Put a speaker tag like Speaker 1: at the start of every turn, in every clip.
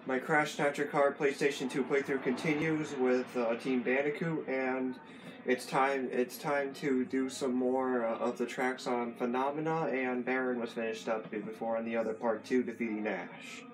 Speaker 1: My Crash Snatcher Card PlayStation 2 playthrough continues with Team Bandicoot, and it's time to do some more of the tracks on Phenomena, and Baron was finished up before on the other part 2, defeating Nash.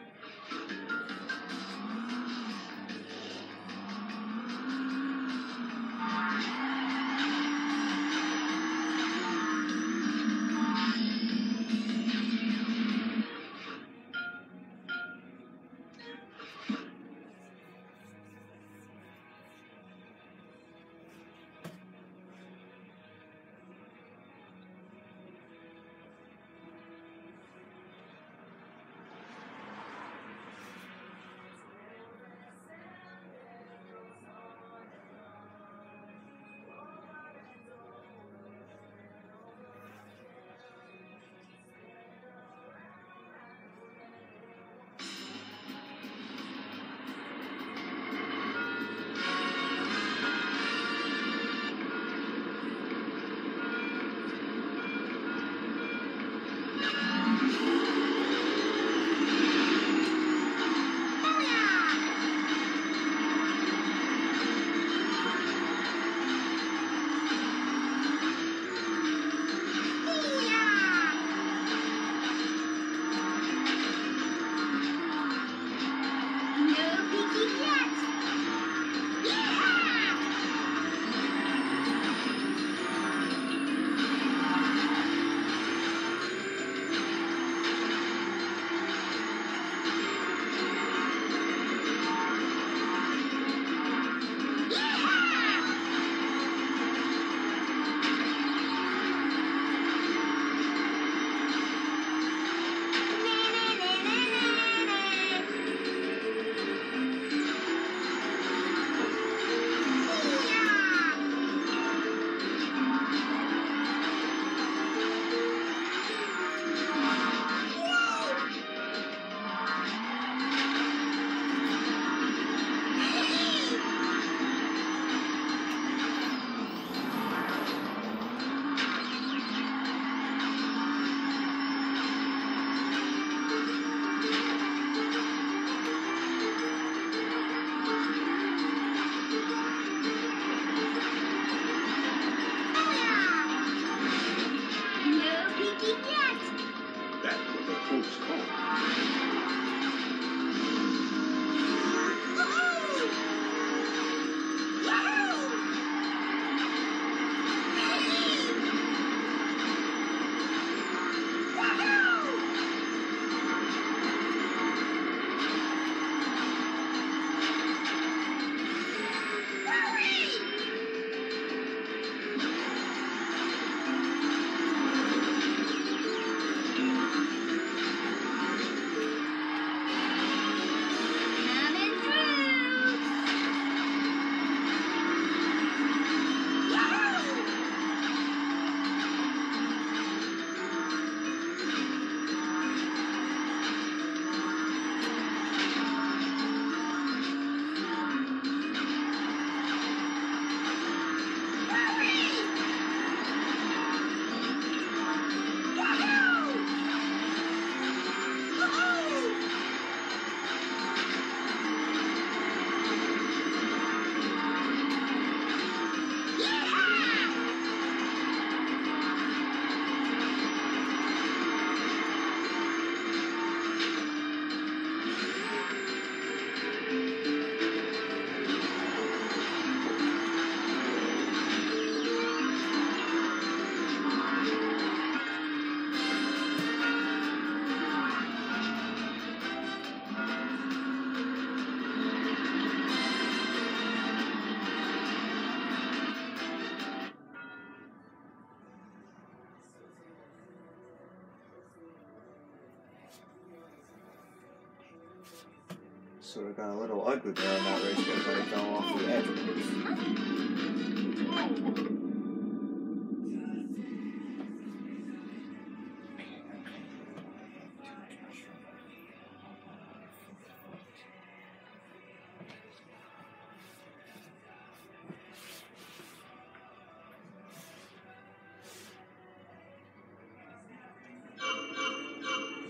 Speaker 1: Sort of got a little ugly there on that race because I fell off the edge of it.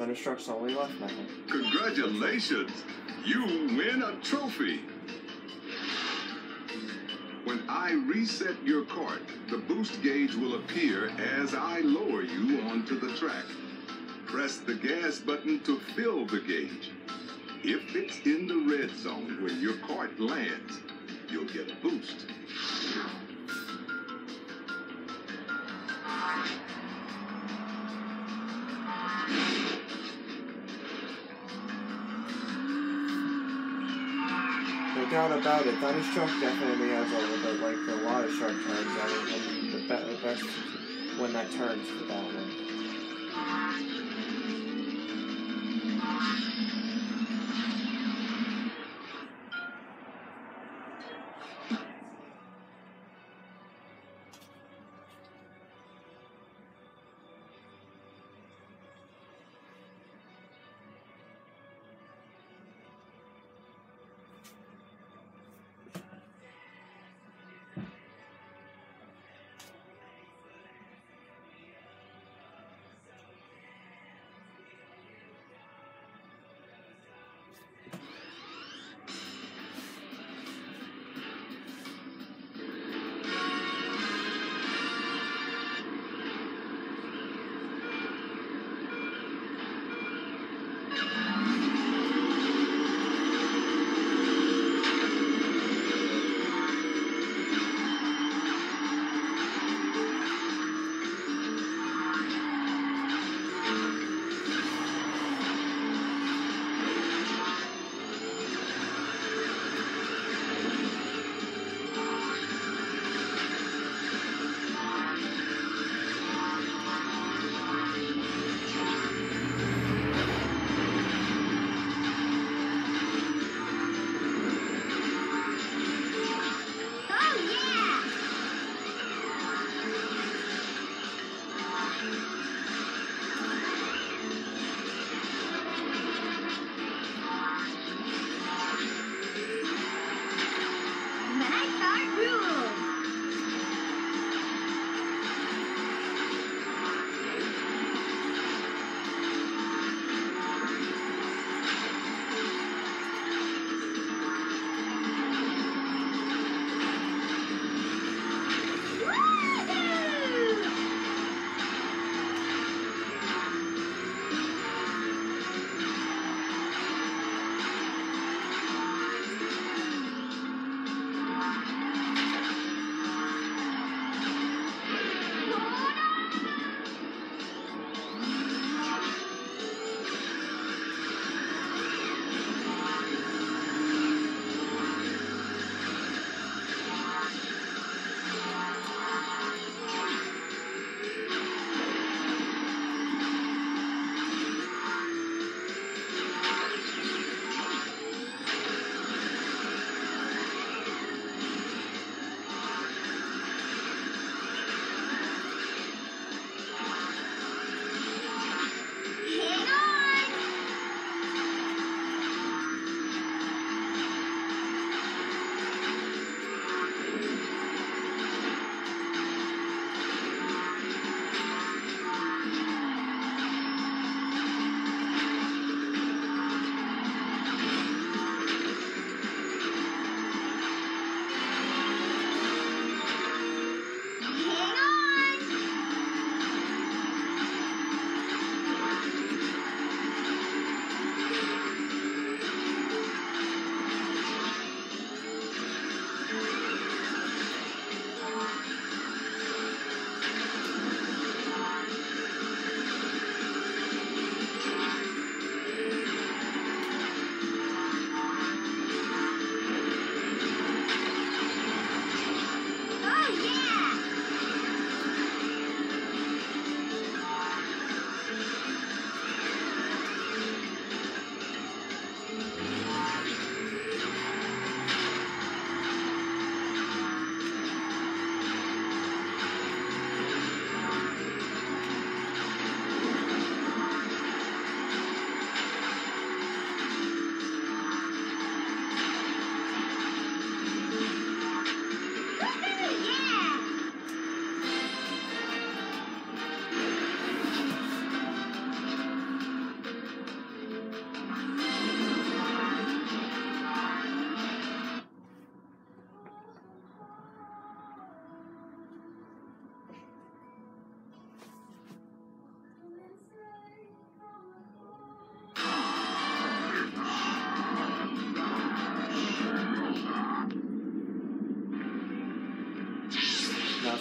Speaker 1: Thunder Truck's only left now.
Speaker 2: Congratulations! You win a trophy! When I reset your cart, the boost gauge will appear as I lower you onto the track. Press the gas button to fill the gauge. If it's in the red zone when your cart lands, you'll get a boost.
Speaker 1: No doubt about it, Thunderstruck definitely has a lot of sharp turns. I mean, the best when that turns for that one.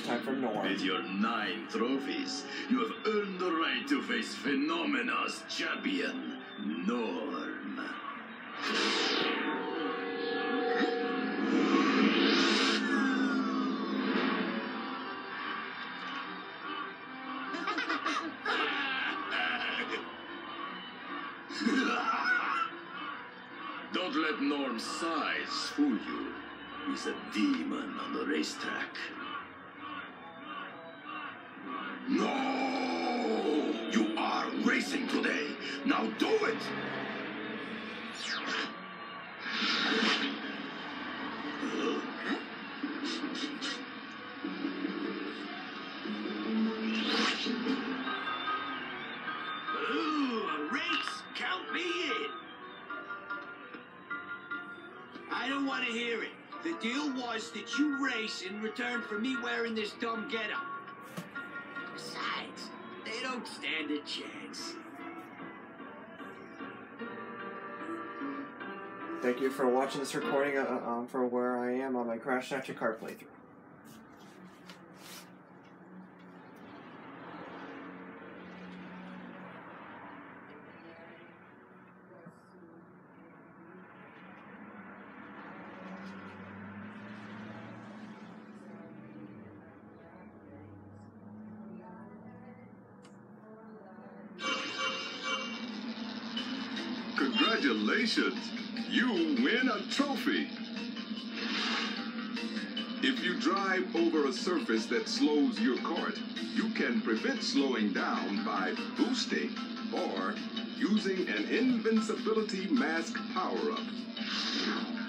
Speaker 1: time for Norm.
Speaker 3: With your 9 trophies, you have earned the right to face Phenomena's champion, Norm. Don't let Norm's size fool you. He's a demon on the racetrack. No! You are racing today. Now do it!
Speaker 4: Ooh, a race? Count me in. I don't want to hear it. The deal was that you race in return for me wearing this dumb getup. Besides, they don't stand a chance.
Speaker 1: Thank you for watching this recording for where I am on my Crash Nacho Kart playthrough.
Speaker 2: Congratulations! You win a trophy! If you drive over a surface that slows your kart, you can prevent slowing down by boosting or using an invincibility mask power-up.